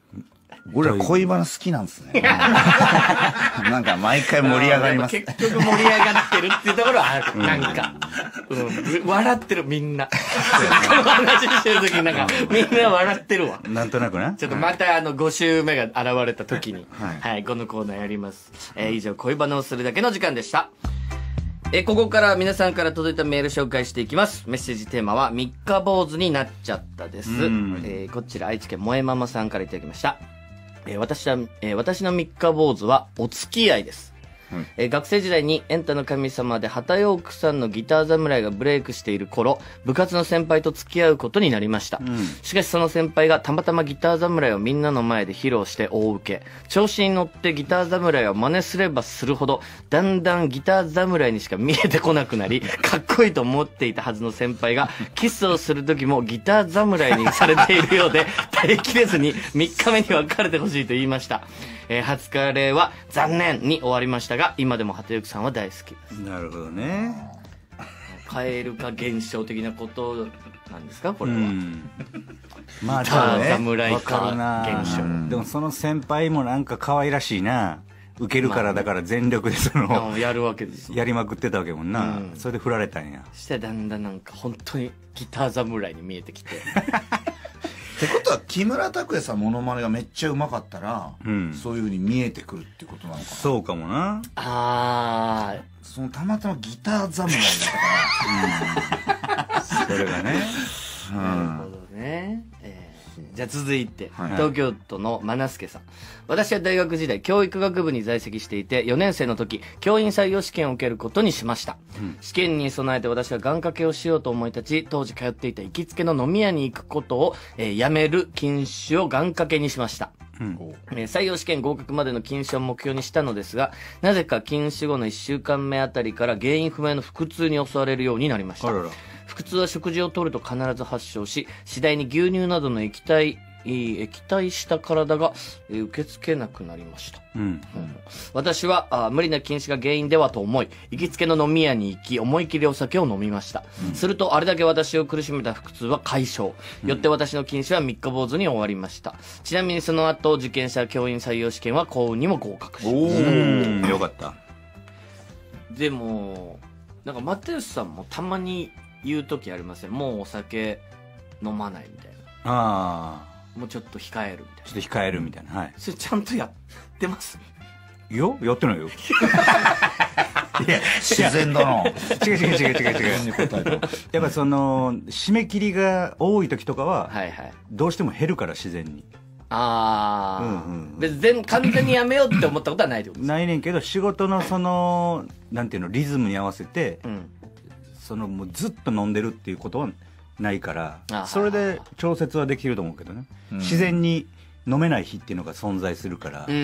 俺ら恋バナ好きなんですね。なんか毎回盛り上がります。 結局盛り上がってるっていうところはある。なんか、うん、笑ってるみんな。この話してる時になんか、みんな笑ってるわ。 なんとなくな。 ちょっとまたあのご週目が現れた時に、はい、はい、このコーナーやります。えー、以上、恋バナをするだけの時間でした。えー、ここから皆さんから届いたメール紹介していきます。メッセージテーマは、三日坊主になっちゃったです。えー、こちら愛知県萌えママさんからいただきました。えー、私は、えー、私の三日坊主はお付き合いです。うん、えー、学生時代にエンタの神様で畑陽区さんのギター侍がブレイクしている頃、部活の先輩と付き合うことになりました。うん、しかしその先輩がたまたまギター侍をみんなの前で披露して大受け。調子に乗ってギター侍を真似すればするほど、だんだんギター侍にしか見えてこなくなり、かっこいいと思っていたはずの先輩が、キスをする時もギター侍にされているようで、耐えきれずにみっかめに別れてほしいと言いました。えー、初カレーは残念に終わりましたが、今でも畑幸さんは大好きです。 なるほどね。 蛙化現象的なことなんですかこれは。 まあ、 ギター侍化現象。 でもその先輩もなんか可愛らしいな。受けるからだから全力でその、 まあ、やるわけですやりまくってたわけもんな、うん、それで振られたんや。 そしてだんだんなんか本当にギター侍に見えてきてってことは木村拓哉さんモノマネがめっちゃうまかったら、うん、そういう風に見えてくるっていうことなのかな。 そうかもな。 ああ、 そのたまたまギター侍だったから、 うん、それがね、 うん、なるほどね。えーじゃあ続いて、はい、東京都の真之助さん。私は大学時代教育学部に在籍していて、よねん生の時教員採用試験を受けることにしました、うん、試験に備えて私は願掛けをしようと思い立ち、当時通っていた行きつけの飲み屋に行くことを、えー、やめる禁止を願掛けにしました、うんえー、採用試験合格までの禁止を目標にしたのですが、なぜか禁止後のいっしゅうかんめあたりから原因不明の腹痛に襲われるようになりました。あらら。腹痛は食事を取ると必ず発症し、次第に牛乳などの液体、液体した体が受け付けなくなりました。うんうん、私はあ無理な禁止が原因ではと思い、行きつけの飲み屋に行き、思い切りお酒を飲みました。うん、すると、あれだけ私を苦しめた腹痛は解消。よって私の禁止は三日坊主に終わりました。ちなみにその後、受験者教員採用試験は幸運にも合格しました。 よかった。 でも、なんか又吉さんもたまに言う時ありません？もうお酒飲まないみたいな。ああ。もうちょっと控えるみたいな。 ちょっと控えるみたいな。はい。 それちゃんとやってます？ いや、やってないよ。 いや、自然だな。 違う違う違う違う違う。やっぱその、締め切りが多い時とかは、はいはい。どうしても減るから自然に。 ああ。うんうん。別に全完全にやめようって思ったことはないってことですか？ ないねんけど、仕事のその、なんていうの、リズムに合わせて、うん、そのもうずっと飲んでるっていうことはないから、それで調節はできると思うけどね、うん、自然に飲めない日っていうのが存在するから、うん、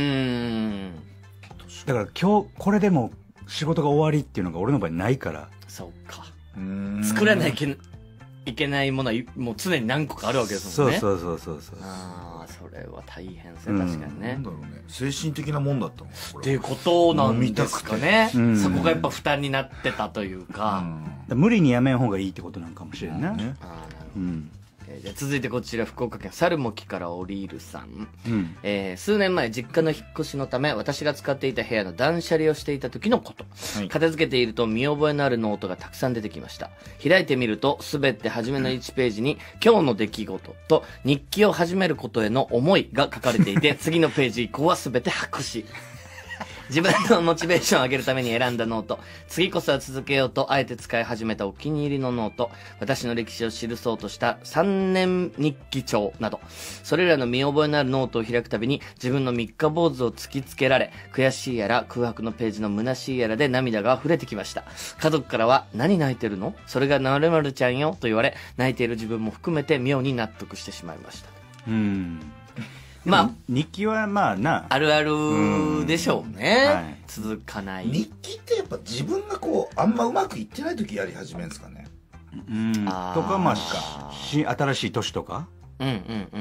だから今日これでも仕事が終わりっていうのが俺の場合ないから。 そうか。作らないけいけないものはもう常に何個かあるわけですもんね。 そうそうそうそうそう。 ああ、それは大変ですね、確かにね。 なんだろうね、精神的なもんだったのっていうことなんですかね。そこがやっぱ負担になってたというか、 うん、無理にやめん方がいいってことなんかもしれんな、うんね。 ああ、なるほど。うん、えー、じゃあ続いてこちら、福岡県猿も木から降りるさん、うん、えー、数年前実家の引っ越しのため私が使っていた部屋の断捨離をしていた時のこと、はい、片付けていると見覚えのあるノートがたくさん出てきました。開いてみるとすべて初めのいちページに今日の出来事と日記を始めることへの思いが書かれていて、次のページ以降はすべて白紙。自分のモチベーションを上げるために選んだノート、次こそは続けようとあえて使い始めたお気に入りのノート、私の歴史を記そうとしたさんねん日記帳など、それらの見覚えのあるノートを開くたびに自分の三日坊主を突きつけられ、悔しいやら空白のページの虚しいやらで涙が溢れてきました。家族からは何泣いてるの？それが〇〇ちゃんよと言われ、泣いている自分も含めて妙に納得してしまいました。うーん、まあ、 日記はまあな、 あるあるでしょうね。はい、続かない。 日記ってやっぱ自分がこう、あんまうまくいってない時やり始めるんですかね。 うん。とか、まあ、し、新しい年とか。うんうんうん。うん、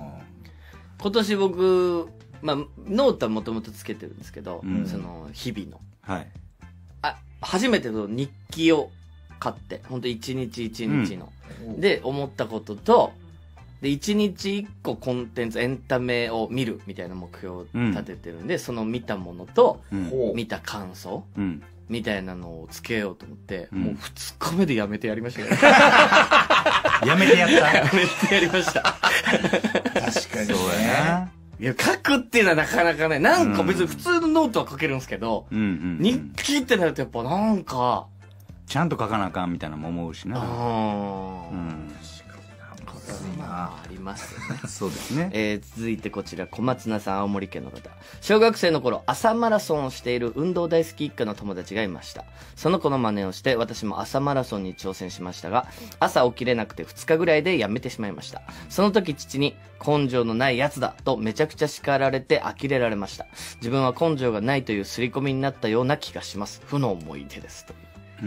今年僕、まあ、ノートはもともとつけてるんですけど、うん、その、日々の。はい。あ、初めての日記を買って、ほんと一日一日の。うん、で、思ったことと、 で、一日一個コンテンツ、エンタメを見るみたいな目標を立ててるんで、うん、その見たものと、うん、見た感想、うん、みたいなのをつけようと思って、うん、もう二日目でやめてやりましたよ。 やめてやったやめてやりました。確かにそうやな。 いや、書くっていうのはなかなかね、なんか別に普通のノートは書けるんですけど、うん、日記ってなるとやっぱなんか、 ちゃんと書かなあかんみたいなのも思うしな。ああ。うん。ありますよね。 そうですね。 えー、続いてこちら、小松菜さん、青森県の方。小学生の頃、朝マラソンをしている運動大好き一家の友達がいました。その子の真似をして、私も朝マラソンに挑戦しましたが、朝起きれなくてふつかぐらいでやめてしまいました。その時父に、根性のないやつだとめちゃくちゃ叱られて呆れられました。自分は根性がないという刷り込みになったような気がします。負の思い出です。という。 うん。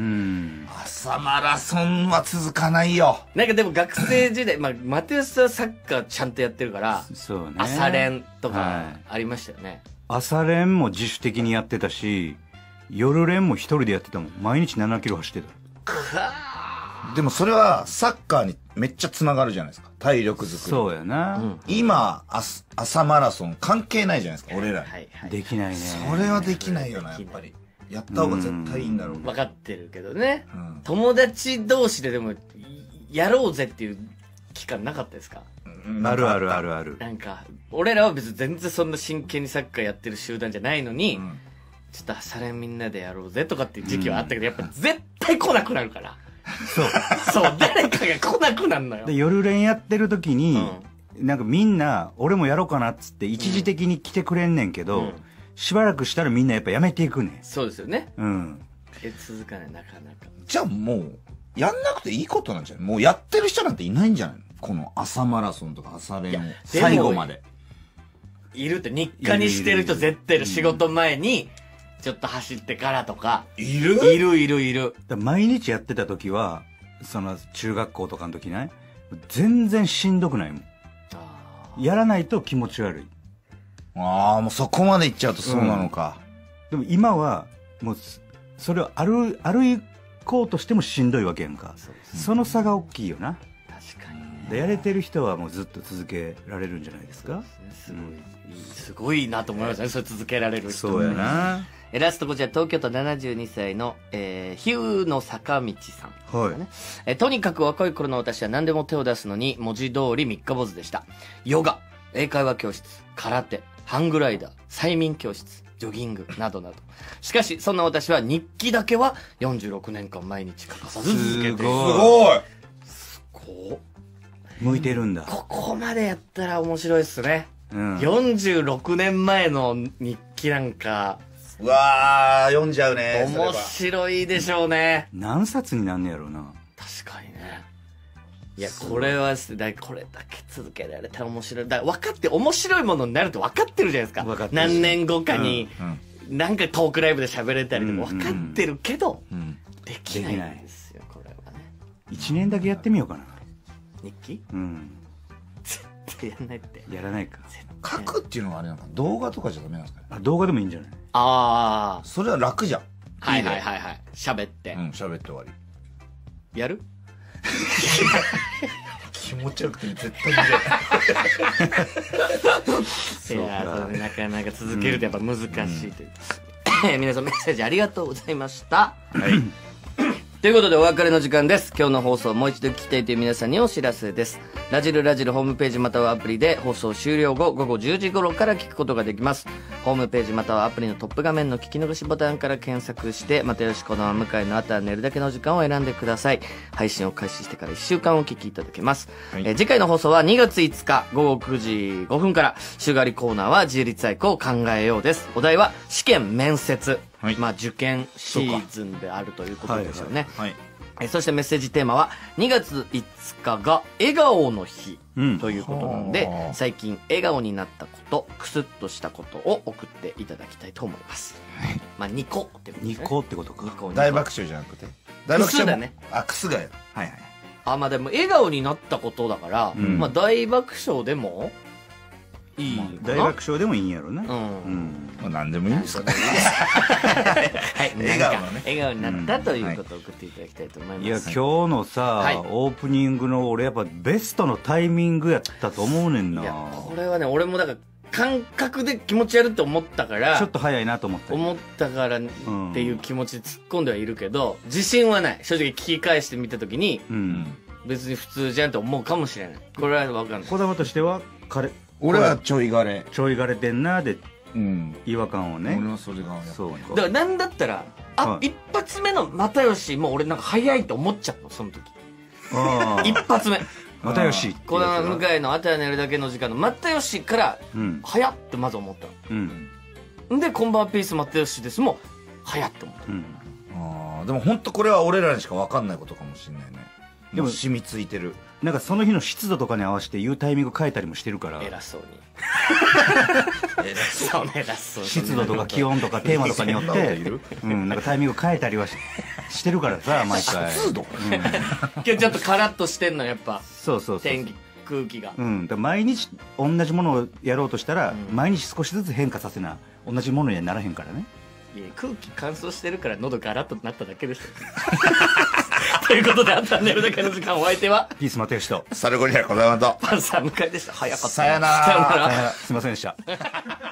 朝マラソンは続かないよ。 なんかでも学生時代、まあ、マテウスはサッカーちゃんとやってるから、 そうね。 朝練とかありましたよね。 はい、朝練も自主的にやってたし、夜練も一人でやってたもん。毎日ななキロ走ってた。くわでもそれはサッカーにめっちゃつながるじゃないですか。体力作り。 そうやな。うん、 今、朝マラソン関係ないじゃないですか、俺ら。 はいはい、できないね。 それはできないよな、やっぱり。やった方が絶対いいんだろう。 分かってるけどね、うん、友達同士ででもやろうぜっていう期間なかったですか？ うん、あるあるあるある。 なんか俺らは別に全然そんな真剣にサッカーやってる集団じゃないのに、うん、ちょっと朝練みんなでやろうぜとかっていう時期はあったけど、うん、やっぱ絶対来なくなるから。そうそう誰かが来なくなるのよ。 で夜練やってる時に、うん、なんかみんな俺もやろうかなっつって一時的に来てくれんねんけど、うんうん、しばらくしたらみんなやっぱやめていくねん。 そうですよね。 うん。 え、続かない、なかなか。 じゃあもう、やんなくていいことなんじゃない？もうやってる人なんていないんじゃないの？この朝マラソンとか朝練を。最後まで。 いるって、日課にしてる人絶対いる。仕事前に、ちょっと走ってからとか。 いる？ いるいるいる。 毎日やってた時は、その中学校とかの時ね、全然しんどくないもん。やらないと気持ち悪い。 ああ、もうそこまで行っちゃうとそうなのか。 うん、でも今は、もう、それを歩、歩こうとしてもしんどいわけやんか。そ, その差が大きいよな。 確かに、ね。 で、やれてる人はもうずっと続けられるんじゃないですか。 すごい、うん、すごいなと思いますね。それ続けられる人。 そうやな。 え、ラストこちら、東京都ななじゅうにさいの、えー、ヒューの坂道さん、ね。はい。え、とにかく若い頃の私は何でも手を出すのに、文字通り三日坊主でした。ヨガ、英会話教室、空手、ハングライダー、催眠教室、ジョギング、などなど。しかし、そんな私は日記だけはよんじゅうろくねんかん毎日欠かさず続けている。 すごいすごい向いてるんだ。 ここまでやったら面白いっすね。うん、よんじゅうろくねんまえの日記なんか。 うわー、読んじゃうね。 面白いでしょうね。 何冊になんねやろうな。 確かにね。いや、これは、だこれだけ続けられたら面白い。だ分かって、面白いものになると分かってるじゃないですか。分かってる。何年後かに、うんうん、なんかトークライブで喋れたりとか分かってるけど、うんうん、できないんですよ、これはね。 一年だけやってみようかな。 日記？ うん。 絶対やらないって。 やらないか。 書くっていうのはあれなのか、動画とかじゃダメなんですかね。 あ、動画でもいいんじゃない？ ああ。 それは楽じゃん。 はいはいはいはい。喋って。 うん、喋って終わり。 やる？ 気持ちよくて絶対見れない。 いやー、それなかなか続けるとやっぱ難しいという。うん、皆さんメッセージありがとうございました。はい。ということでお別れの時間です。今日の放送をもう一度聞きたいという皆さんにお知らせです。ラジルラジルホームページまたはアプリで放送終了後午後じゅうじ頃から聞くことができます。ホームページまたはアプリのトップ画面の聞き逃しボタンから検索してまたよしこの向井のあとは寝るだけの時間を選んでください。配信を開始してからいっしゅうかんお聞きいただけます。はい、え次回の放送はにがついつか午後くじごふんから週替わりコーナーは自立愛好を考えようです。お題は試験面接。はい、まあ受験シーズンであるということですよね。はいはいはいえそしてメッセージテーマはにがついつかが笑顔の日ということなので、うん、最近笑顔になったことクスッとしたことを送っていただきたいと思います。はい、まあニコってことですね。 ニコってことか。 大爆笑じゃなくて大爆笑だね。 あ、クスがやる。はいはい。 あ、まあでも笑顔になったことだから、うん、まあ大爆笑でもいい大爆笑でもいいんやろな。 うん。 まあ何でもいいんですかね。 はい、 笑顔のね。 笑顔になったということを送っていただきたいと思います。 いや、今日のさ、オープニングの俺やっぱベストのタイミングやったと思うねんな。いや、 これはね、俺もだから感覚で気持ち悪いと思ったから、 ちょっと早いなと思った。 思ったからっていう気持ちで突っ込んではいるけど、自信はない。正直聞き返してみたときに、うん、別に普通じゃんと思うかもしれない。これは分かんない。 児玉としては、彼、 俺はちょいがれ。 ちょいがれてんなで、うん、違和感をね。 俺はそれがそう。だからなんだったら、あ、はい、一発目の又吉もう俺なんか早いと思っちゃったの、その時。一発目。 又吉。 児玉向井のあたや寝るだけの時間の又吉から、早ってまず思ったの。うん。で、コンバーピース又吉ですも、早って思った。うん。 ああ、でも本当これは俺らにしか分かんないことかもしれないね。でも染みついてる。 なんかその日の湿度とかに合わせて言うタイミング変えたりもしてるから。 偉そうに。偉そうね、偉そうに。 湿度とか気温とかテーマとかによって、うん、なんかタイミング変えたりは し, してるからさ、毎回。 湿度、 うん、今日ちょっとカラッとしてんの、やっぱ。 そうそうそう。 天気、空気が。 うん。だ毎日同じものをやろうとしたら、うん、毎日少しずつ変化させな、同じものにはならへんからね。 いや、空気乾燥してるから喉ガラッとなっただけですよ。ということで、あった寝るだけの時間、お相手はピース又吉とサルゴリラ児玉とパンサー向井でした。早かった。 さよなら。 すいませんでした。